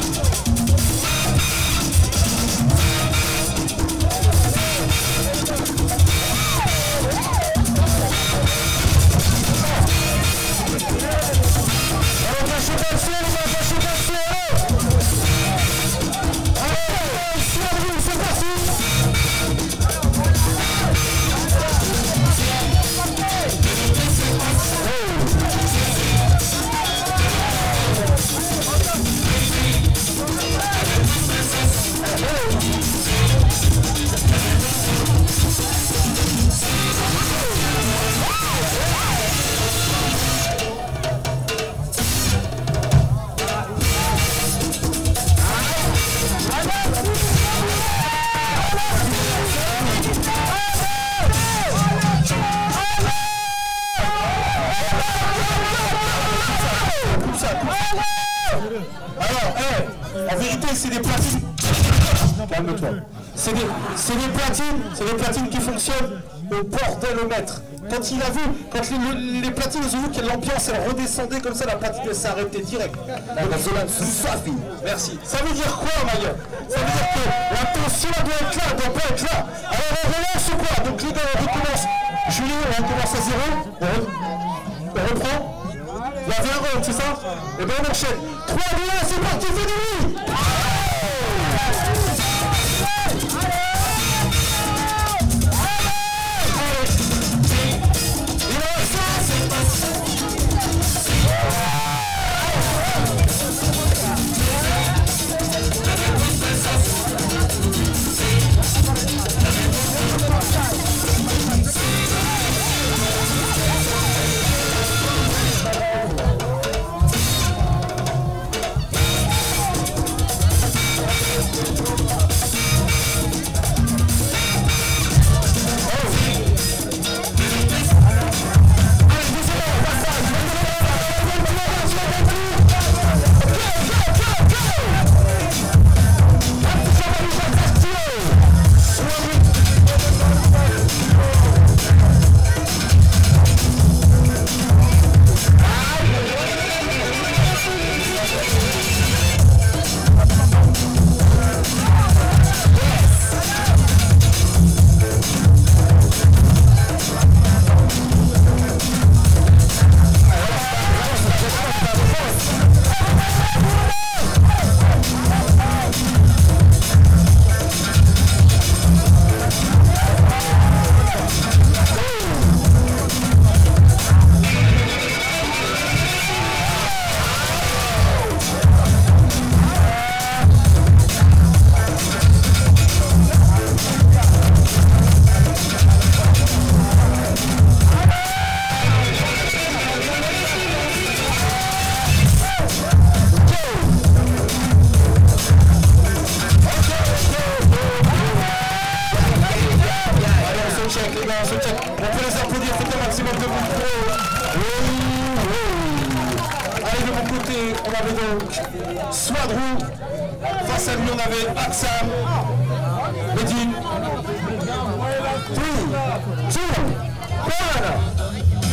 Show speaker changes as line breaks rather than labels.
En vérité, c'est des platines. Calme-toi. C'est des platines qui fonctionnent au bordelomètre. Quand il a vu, quand les platines ont vu que l'ambiance elle redescendait comme ça, la platine elle s'est arrêtée direct. Merci. Ça veut dire quoi, Maillot? Ça veut dire que la tension doit être là, doit pas être là. Alors on relance ou quoi? Donc les gars, on recommence. Julie, on commence à 0. On reprend. Il y avait un round, c'est ça? Et bien on enchaîne. 3, 2, 1, c'est parti, fais du bruit! On peut les applaudir, faites un maximum de bruit. Allez, de mon côté, on avait donc Swadrou. Face à lui, on avait Aksam, Medine. 3, 2, 1.